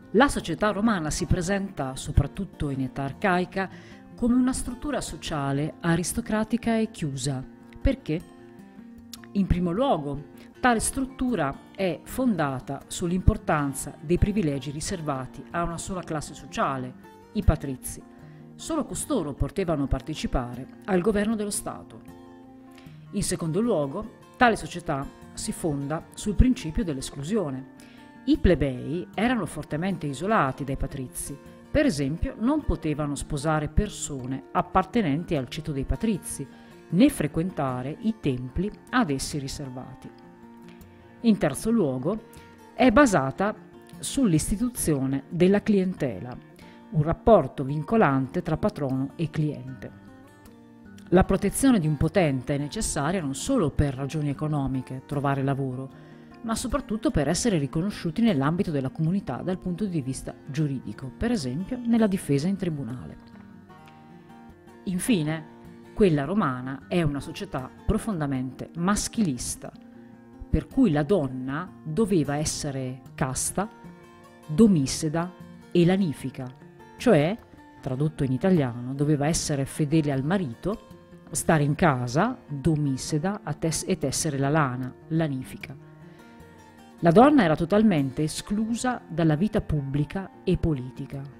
La società romana si presenta, soprattutto in età arcaica, come una struttura sociale aristocratica e chiusa. Perché? In primo luogo, tale struttura è fondata sull'importanza dei privilegi riservati a una sola classe sociale, i patrizi. Solo costoro potevano partecipare al governo dello Stato. In secondo luogo, tale società si fonda sul principio dell'esclusione. I plebei erano fortemente isolati dai patrizi. Per esempio, non potevano sposare persone appartenenti al ceto dei patrizi, né frequentare i templi ad essi riservati. In terzo luogo, è basata sull'istituzione della clientela, un rapporto vincolante tra patrono e cliente. La protezione di un potente è necessaria non solo per ragioni economiche, trovare lavoro, ma soprattutto per essere riconosciuti nell'ambito della comunità dal punto di vista giuridico, per esempio nella difesa in tribunale. Infine, quella romana è una società profondamente maschilista, per cui la donna doveva essere casta, domisseda e lanifica, cioè, tradotto in italiano, doveva essere fedele al marito, stare in casa, domisseda e tessere la lana, lanifica. La donna era totalmente esclusa dalla vita pubblica e politica.